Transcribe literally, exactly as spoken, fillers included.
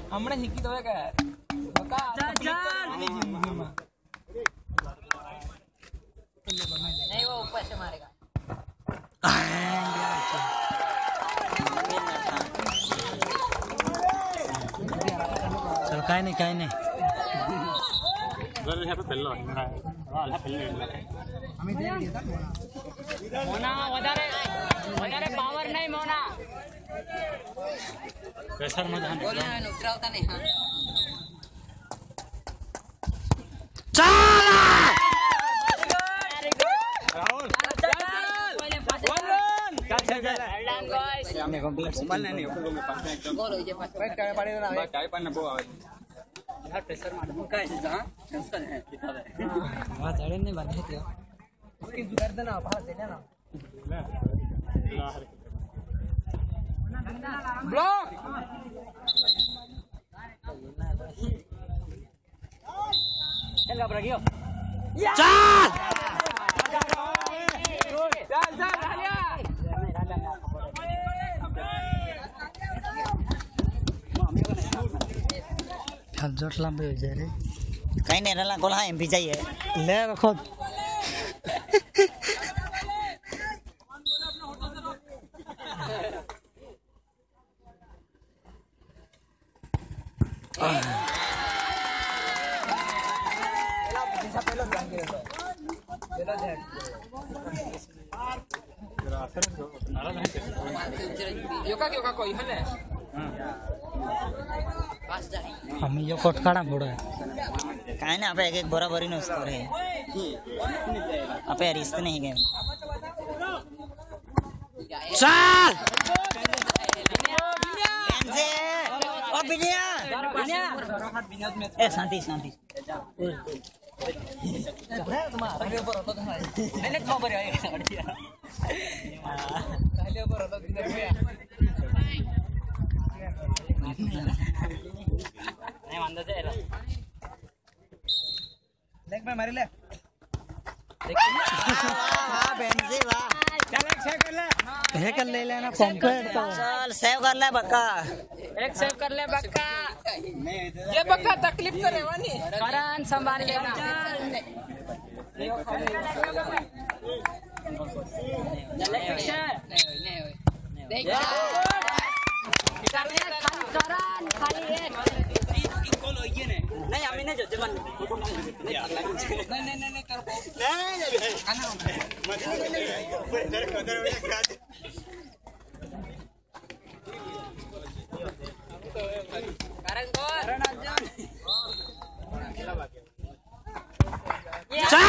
हमने हिकी तो है क्या बका नहीं वो ऊपर से मारेगा चल काय नहीं काय नहीं मोना વધારે વધારે પાવર નહીં મોના प्रेशर में ध्यान बोले ना उतरावता नहीं हां चल राहुल चल चल चल डन गाइस हमने कंप्लीट मोबाइल नहीं ऊपर में पास में एकदम बोल हो जे पास काय पाड़ी ना काय पान ना बो आवे यार प्रेशर मार दूं का ऐसे जहां टेंशन है कितना है वहां चढ़े नहीं बने थे उसकी गर्दन ना बाहर देना ना ब्लॉक चल अब रखियो चल चल चल रालिया चल जोट लंबे हो जा रे कहीं नहीं रहला गोला एम भी चाहिए ले रखो योका योका कोई है पास जाए हम ये कोटकाड़ा फोड़ा है कहीं ना आप एक एक बराबरी न उसको रहे आप यार रिश्ते नहीं गए चल ओ बिनिया ए शांति शांति पहले ऊपर होता था मैंने खबर है पहले ऊपर होता किधर गया नहीं मानता से देख मैं मारी ले वाह बेंजी वाह चल एक सेव कर ले हे कर ले लेना कंप्लीट तो चल सेव कर ले बक्का एक सेव कर ले बक्का ये बक्का तकलीफ तो रहवानी करण संभाल लेना नहीं नहीं खाली करण खाली एक नहीं हमें नहीं जो जमन नहीं नहीं नहीं नहीं कर करण करण अर्जुन चल